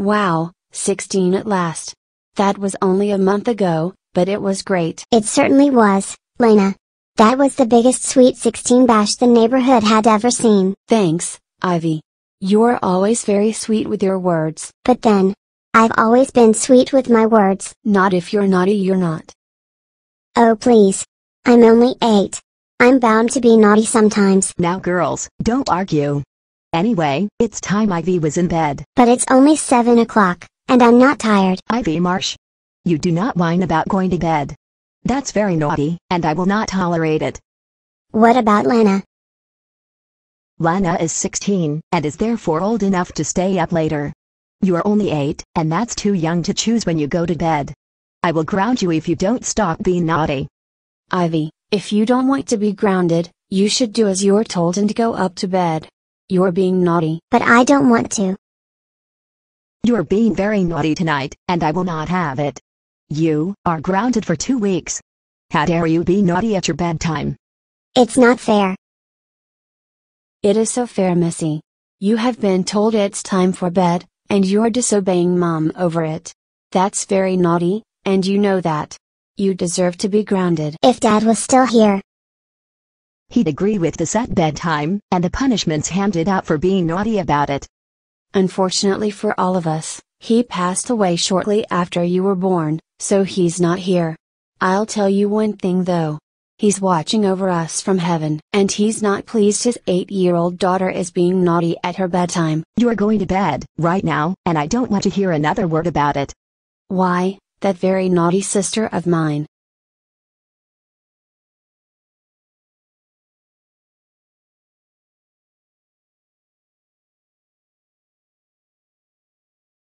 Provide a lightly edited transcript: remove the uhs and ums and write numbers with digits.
Wow, 16 at last. That was only a month ago, but it was great. It certainly was, Lena. That was the biggest sweet 16 bash the neighborhood had ever seen. Thanks, Ivy. You're always very sweet with your words. But then, I've always been sweet with my words. Not if you're naughty, you're not. Oh please. I'm only 8. I'm bound to be naughty sometimes. Now girls, don't argue. Anyway, it's time Ivy was in bed. But it's only 7 o'clock, and I'm not tired. Ivy Marsh. You do not whine about going to bed. That's very naughty, and I will not tolerate it. What about Lena? Lana is 16, and is therefore old enough to stay up later. You are only 8, and that's too young to choose when you go to bed. I will ground you if you don't stop being naughty. Ivy, if you don't want to be grounded, you should do as you're told and go up to bed. You're being naughty. But I don't want to. You're being very naughty tonight, and I will not have it. You are grounded for 2 weeks. How dare you be naughty at your bedtime? It's not fair. It is so fair, Missy. You have been told it's time for bed, and you're disobeying Mom over it. That's very naughty, and you know that. You deserve to be grounded. If Dad was still here, He'd agree with the set bedtime, and the punishments handed out for being naughty about it. Unfortunately for all of us, he passed away shortly after you were born, so he's not here. I'll tell you one thing though. He's watching over us from heaven, and he's not pleased his 8-year-old daughter is being naughty at her bedtime. You're going to bed, right now, and I don't want to hear another word about it. Why, that very naughty sister of mine,